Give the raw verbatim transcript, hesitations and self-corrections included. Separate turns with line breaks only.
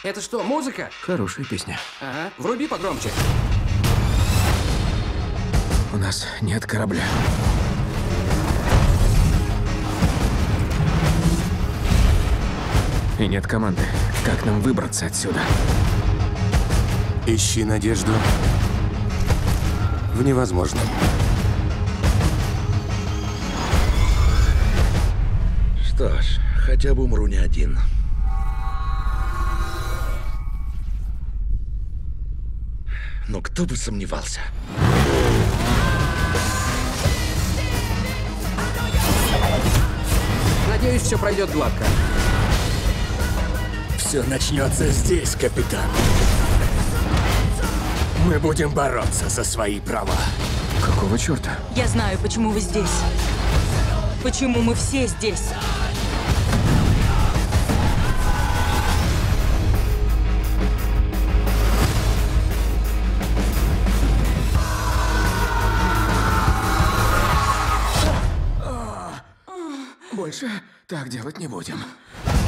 Это что, музыка?
Хорошая песня.
Ага, вруби погромче.
У нас нет корабля. И нет команды. Как нам выбраться отсюда?
Ищи надежду в невозможном.
Что ж, хотя бы умру не один. Но кто бы сомневался.
Надеюсь, все пройдет гладко.
Все начнется здесь, капитан. Мы будем бороться за свои права.
Какого черта?
Я знаю, почему вы здесь. Почему мы все здесь.
Больше так делать не будем.